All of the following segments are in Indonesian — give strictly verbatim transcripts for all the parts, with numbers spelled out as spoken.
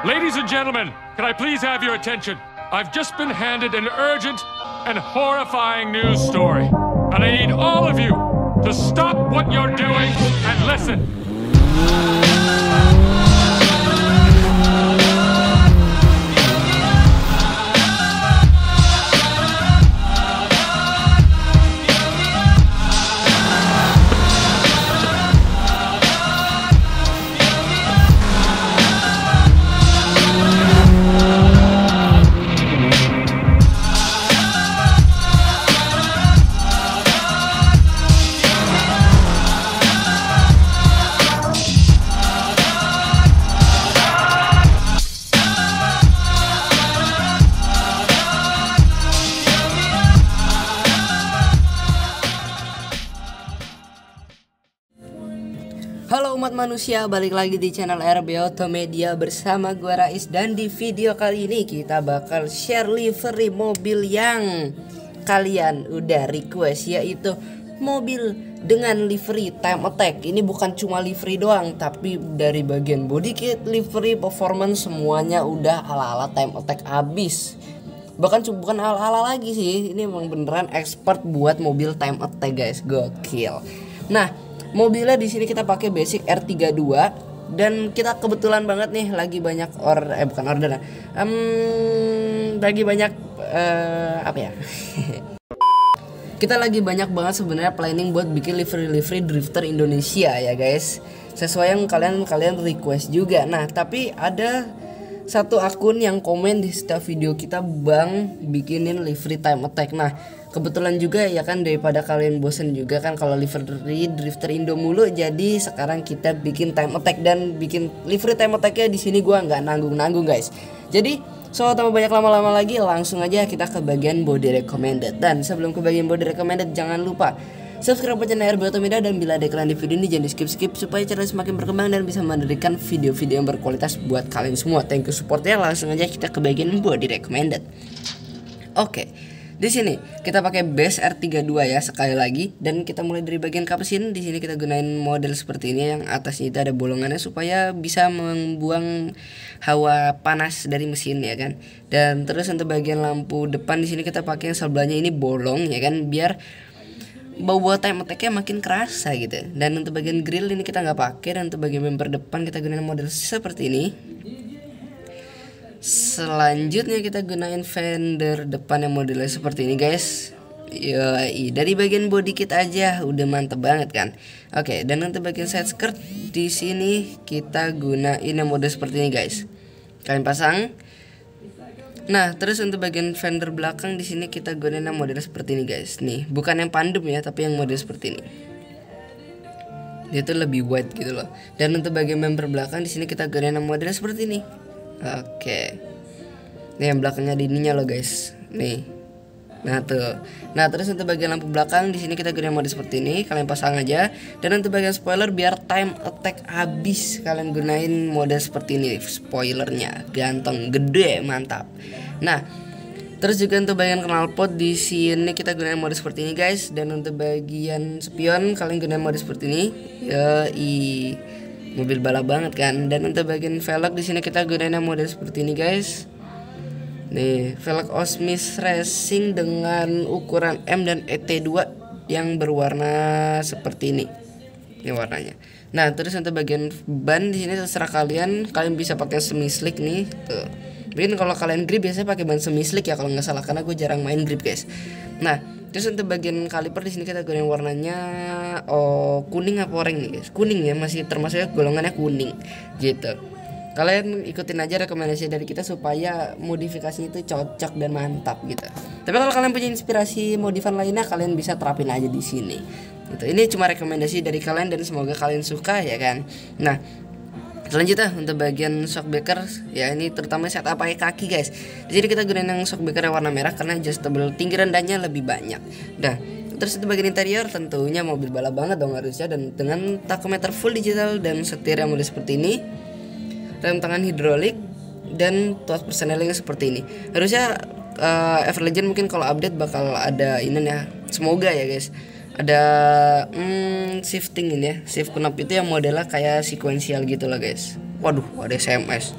Ladies and gentlemen, can I please have your attention? I've just been handed an urgent and horrifying news story. And I need all of you to stop what you're doing and listen. Halo umat manusia, balik lagi di channel R B Auto Media bersama gua Rais. Dan di video kali ini kita bakal share livery mobil yang kalian udah request, yaitu mobil dengan livery time attack. Ini bukan cuma livery doang, tapi dari bagian body kit, livery, performance, semuanya udah ala-ala time attack abis. Bahkan bukan ala-ala lagi sih, ini emang beneran expert buat mobil time attack guys, gokil. Nah, mobilnya di sini kita pakai basic R tiga puluh dua dan kita kebetulan banget nih lagi banyak or eh bukan order um, lagi banyak uh, apa ya kita lagi banyak banget sebenarnya planning buat bikin livery-livery drifter Indonesia ya guys, sesuai yang kalian kalian request juga. Nah tapi ada satu akun yang komen di setiap video kita, bang bikinin livery time attack. Nah kebetulan juga ya kan, daripada kalian bosen juga kan kalau livery drifter Indo mulu, jadi sekarang kita bikin time attack. Dan bikin livery time attacknya di sini gua nggak nanggung-nanggung guys. Jadi so tanpa banyak lama-lama lagi, langsung aja kita ke bagian body recommended. Dan sebelum ke bagian body recommended, jangan lupa subscribe channel R B Auto Media, dan bila ada iklan di video ini jangan di skip-skip supaya channel semakin berkembang dan bisa memberikan video-video yang berkualitas buat kalian semua. Thank you supportnya. Langsung aja kita ke bagian body recommended. Oke, di sini kita pakai base R tiga puluh dua ya sekali lagi, dan kita mulai dari bagian kapsin. Di sini kita gunain model seperti ini, yang atasnya itu ada bolongannya supaya bisa membuang hawa panas dari mesin ya kan. Dan terus untuk bagian lampu depan di sini kita pakai yang sebelahnya ini bolong ya kan, biar bau-bau time attack-nya makin kerasa gitu. Dan untuk bagian grill ini kita nggak pakai, dan untuk bagian bumper depan kita gunain model seperti ini. Selanjutnya kita gunain fender depan yang modelnya seperti ini guys. Yoi, dari bagian body kit aja udah mantep banget kan. Oke, dan untuk bagian side skirt di sini kita gunain yang model seperti ini guys. Kalian pasang. Nah, terus untuk bagian fender belakang di sini kita gunain yang model seperti ini guys. Nih, bukan yang pandem ya, tapi yang model seperti ini. Dia tuh lebih wide gitu loh. Dan untuk bagian bumper belakang di sini kita gunain yang model seperti ini. Oke. Nih yang belakangnya di ininya loh guys. Nih. Nah tuh. Nah, terus untuk bagian lampu belakang di sini kita gunain model seperti ini. Kalian pasang aja. Dan untuk bagian spoiler biar time attack habis, kalian gunain model seperti ini. Spoilernya ganteng, gede, mantap. Nah, terus juga untuk bagian knalpot di sini kita gunain model seperti ini guys. Dan untuk bagian spion kalian gunain model seperti ini. Yoi, mobil balap banget kan. Dan untuk bagian velg di sini kita gunain model seperti ini guys. Nih, velg Osmis Racing dengan ukuran M dan E T dua yang berwarna seperti ini. Ini warnanya. Nah, terus untuk bagian ban di sini terserah kalian. Kalian bisa pakai semi slick nih, tuh. Mungkin kalau kalian grip biasanya pakai ban semi slick ya kalau nggak salah, karena gue jarang main grip guys. Nah, terus untuk bagian kaliper di sini kita gunain warnanya oh kuning apa oranye nih guys. Kuning ya, masih termasuk golongannya kuning gitu. Kalian ikutin aja rekomendasi dari kita supaya modifikasinya itu cocok dan mantap gitu. Tapi kalau kalian punya inspirasi modifan lainnya, kalian bisa terapin aja di sini. Gitu. Ini cuma rekomendasi dari kalian dan semoga kalian suka ya kan. Nah, selanjutnya untuk bagian shockbreaker ya, ini terutama saat pakai kaki guys. Jadi kita gunain yang shockbreaker warna merah karena adjustable tinggi rendahnya lebih banyak. Nah, terus untuk bagian interior tentunya mobil balap banget dong harusnya, dan dengan tachometer full digital dan setir yang model seperti ini. Rem tangan hidrolik dan tuas persneling seperti ini. Harusnya uh, Everlegend mungkin kalau update bakal ada ini ya. Semoga ya guys. Ada hmm, shifting ini ya, shift knob itu yang modelnya kayak sequential gitu loh guys. Waduh, ada S M S.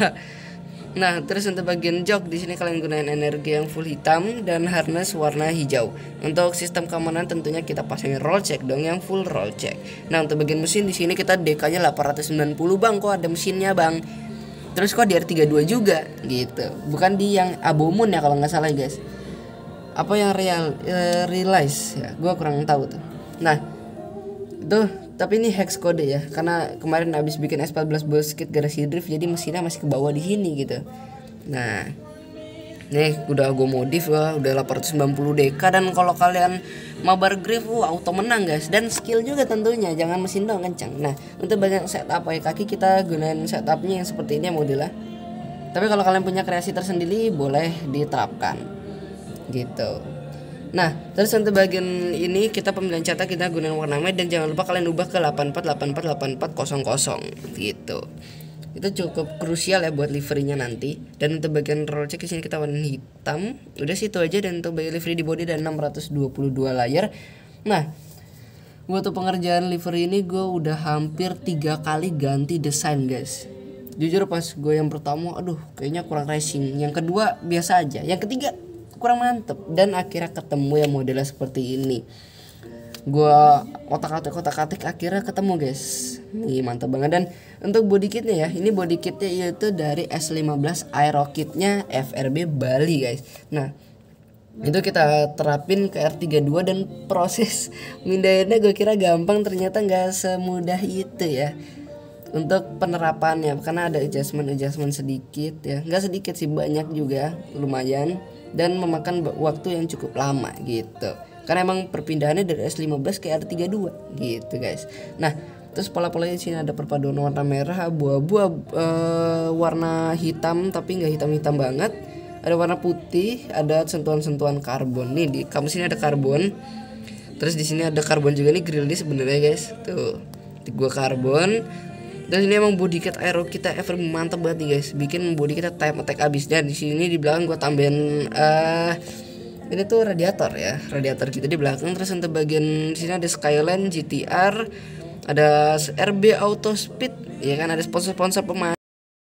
Nah, terus untuk bagian jok di sini kalian gunain energi yang full hitam dan harness warna hijau. Untuk sistem keamanan tentunya kita pasangin roll check dong yang full roll check. Nah, untuk bagian mesin di sini kita D K-nya delapan ratus sembilan puluh bang, kok ada mesinnya bang. Terus kok di R tiga puluh dua juga gitu. Bukan di yang Abomun ya kalau nggak salah guys. Apa yang real uh, realize ya, gua kurang tahu tuh. Nah, itu tapi ini hex kode ya, karena kemarin habis bikin S empat belas Bosket garasi drift jadi mesinnya masih ke bawah di sini gitu. Nah, nih udah gue modif ya, udah delapan ratus sembilan puluh D K, dan kalau kalian mabar grip uh, auto menang guys, dan skill juga tentunya, jangan mesin doang kencang. Nah, untuk bagian setup pakai kaki kita gunain setupnya yang seperti ini ya modelnya. Tapi kalau kalian punya kreasi tersendiri boleh diterapkan gitu. Nah, terus untuk bagian ini kita pemilihan cetak kita gunakan warna matte, dan jangan lupa kalian ubah ke delapan empat delapan empat delapan empat nol nol gitu. Itu cukup krusial ya buat liverynya nanti. Dan untuk bagian roll check di sini kita warna hitam. Udah situ aja. Dan untuk bagian livery di body dan enam ratus dua puluh dua layer. Nah, buat pengerjaan livery ini gue udah hampir tiga kali ganti desain guys. Jujur pas gue yang pertama, aduh kayaknya kurang racing. Yang kedua biasa aja. Yang ketiga kurang mantep, dan akhirnya ketemu ya modelnya seperti ini. Gua otak-atik otak-atik akhirnya ketemu guys. Nih mantap banget. Dan untuk body kitnya ya, ini body kitnya yaitu dari S lima belas Aero kitnya F R B Bali guys. Nah, itu kita terapin ke R tiga puluh dua, dan proses mindahinnya gue kira gampang, ternyata nggak semudah itu ya untuk penerapannya, karena ada adjustment-adjustment sedikit ya, nggak sedikit sih, banyak juga, lumayan, dan memakan waktu yang cukup lama gitu, karena emang perpindahannya dari S lima belas ke R tiga puluh dua gitu guys. Nah, terus pola-polanya di sini ada perpaduan warna merah, abu-abu, uh, warna hitam tapi nggak hitam-hitam banget, ada warna putih, ada sentuhan-sentuhan karbon. Nih di kamu sini ada karbon, terus di sini ada karbon juga nih grill ini sebenarnya guys, tuh di gua karbon. Dan ini emang body kit aero kita ever mantap banget nih guys, bikin body kita time attack abis. Dan di sini di belakang gua tambahin uh, ini tuh radiator ya, radiator kita di belakang. Terus untuk bagian sini ada Skyline G T R, ada R B Auto Speed, ya kan, ada sponsor-sponsor pemain.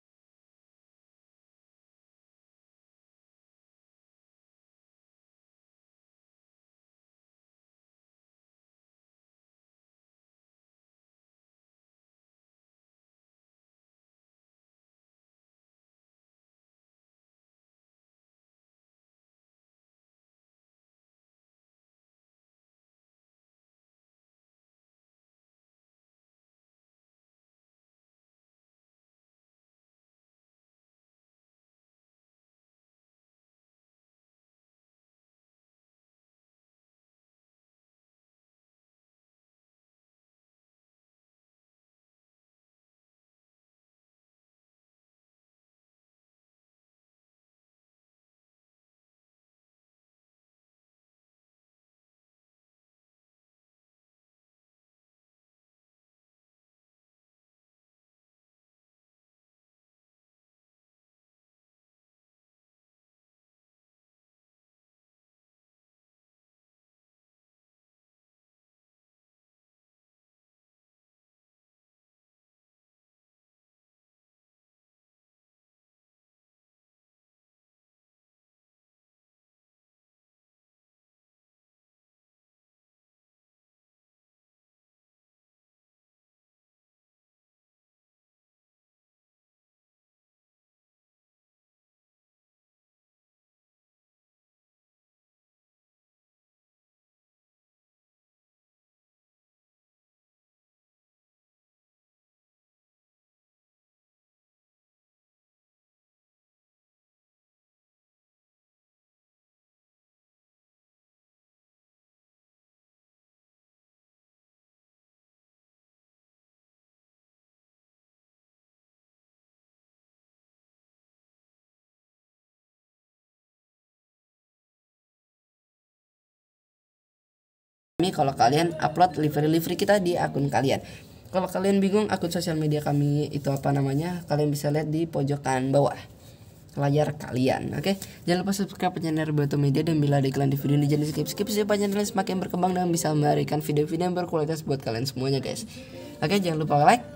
Kami kalau kalian upload livery-livery kita di akun kalian. Kalau kalian bingung akun sosial media kami itu apa namanya, kalian bisa lihat di pojokan bawah layar kalian. Oke, jangan lupa subscribe channel Roboto Media, dan bila ada iklan di video ini jangan skip skip supaya channel semakin berkembang dan bisa memberikan video-video yang berkualitas buat kalian semuanya guys. Oke, jangan lupa like,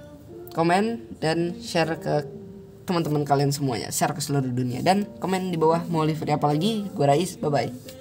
komen dan share ke teman-teman kalian semuanya, share ke seluruh dunia, dan komen di bawah mau livery apa lagi. Gue Rais, bye bye.